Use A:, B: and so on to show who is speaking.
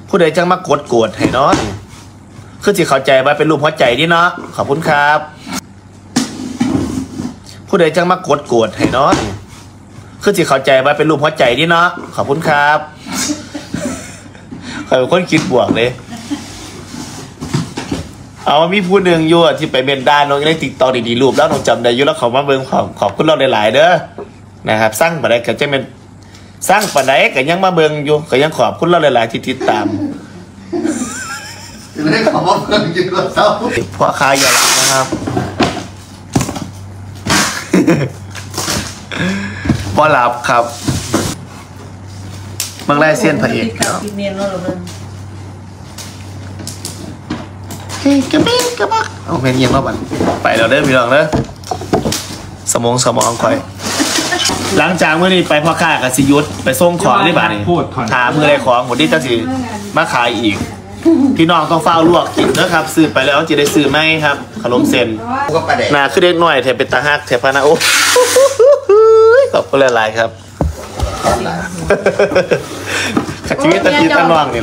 A: ผู้ใดจังมากดโกรธให้เนาะคือสิเข้าใจว่าเป็นรูปหัวใจดิเนาะขอบคุณครับผู้ใดจังมากดโกรธให้เนาะคือสิเข้าใจว่าเป็นรูปหัวใจดิเนาะขอบคุณครับใครเป็นคนคิดบวกเลยเอามีผู้หนึ่งอยู่ที่ไปเบนด้านน้องในติ๊กต็อกดีๆรูปแล้วน้องจำได้อยู่แล้วเขามาเบิ่งขอบคุณเราหลายๆเด้อนะครับสร้างปัจจัยก็จะเป็นสร้างปัจจัยก็ยังมาเบิ่งอยู่ก็ยังขอบคุณเราหลายๆที่ติดตาม
B: ไม่ได้ขอว่าเพิ่งกินแล้วเศร้า
A: เพราะคายอย่าหลับนะครับเพราะหลับครับบางแรกเสี้ยนพระเอกเนาะกระเบนกระบักเอาเพลงเยี่ยมมากบันไปเราเด้อพี่น้องเด้อสมองคอยหลังจากเมื่อนี้ไปพ่อค้ากับสิยุทธไปส่งของที่บ้านนี่ถามมืออะไรของหมดที่จะสิมาขายอีกพี่น้องต้องเฝ้าลวกกินนะครับซื้อไปแล้วจะได้ซื้อไหมครับขนมเส้นน่าคือเด็กหน่อยแถบเป็นตาฮักแถบพานาโอขอบคุณหลายๆครับชีวิตตะกี้ตะนองนี่